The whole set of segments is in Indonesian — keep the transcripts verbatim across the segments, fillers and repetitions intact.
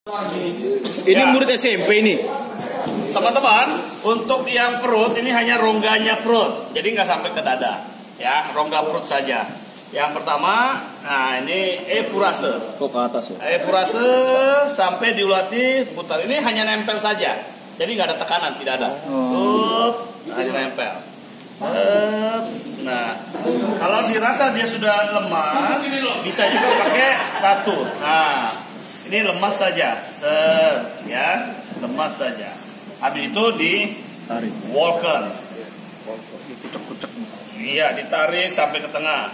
Ini ya. murid S M P ini. Teman-teman, untuk yang perut ini hanya rongganya perut, jadi nggak sampai ke dada, ya, rongga perut saja. Yang pertama, nah ini efurase. Kok ke atas ya? Efurase sampai diulati putar. Ini hanya nempel saja, jadi nggak ada tekanan, tidak ada. Oh. Up, hanya nempel. Up. Nah, kalau dirasa dia sudah lemas, bisa juga pakai satu. Nah, ini lemas saja, set, ya, lemas saja. Habis itu di Tarik. walker. Kucek-kucek. Iya, ditarik sampai ke tengah.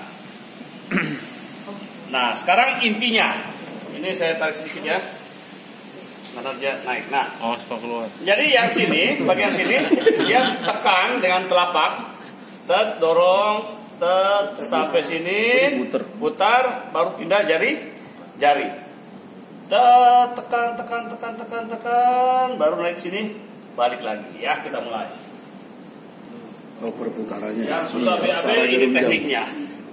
Nah, sekarang intinya, ini saya tarik sedikit ya, karena dia naik. Nah, Oh, sepak keluar. jadi yang sini, bagian sini, dia tekan dengan telapak, tet, dorong, tet, sampai sini, Putar. putar, baru pindah jari, jari. Tet, tekan, tekan, tekan, tekan, tekan, baru naik sini, balik lagi. Ya, kita mulai. Oh, perputarannya. Yang susah B A B ini tekniknya.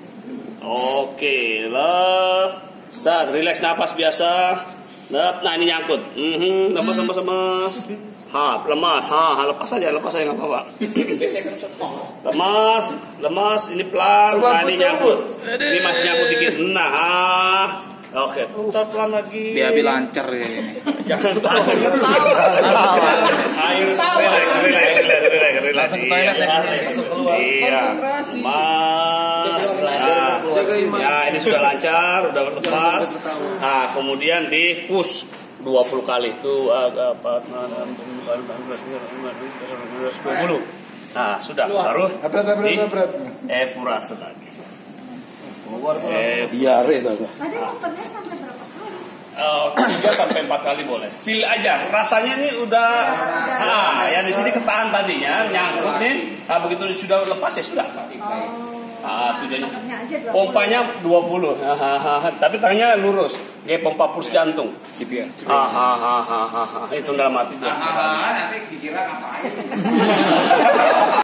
Oke, les, saat relax napas biasa. Nah, ini nyangkut. Mhm, lemas, lemas, lemas. Ha, lemas, ha, ha, lepas saja, lepas saja nggak apa-apa. Lemas, lemas, ini pelan. Nah, ini nyangkut. Ini masih nyangkut dikit. Nah, ha. Oke, putar pelan lagi. B A B lancar ya ini. Jangan tahu. Air relax, relax, relax, relax, relax. Langsung ke toilet ya. Iya. Mas. Nah, ya ini sudah lancar, udah lepas. Nah, kemudian di push dua puluh kali itu apa dua puluh. Nah, sudah baru di efurase lagi. Diare itu. Tadi muternya sampai berapa kali? Uh, tiga sampai empat kali boleh. Feel aja, rasanya ini udah, nah, yang di sini ketahan tadinya, nyangkut nih. Nah, begitu sudah lepas ya sudah. Ah, tujuannya. Pompanya dua puluh, tapi tangannya lurus, kayak pompa puls jantung. C P R. Ah, ah, ah, ah, ah, itu dalam hati. Nanti dikira ngapain?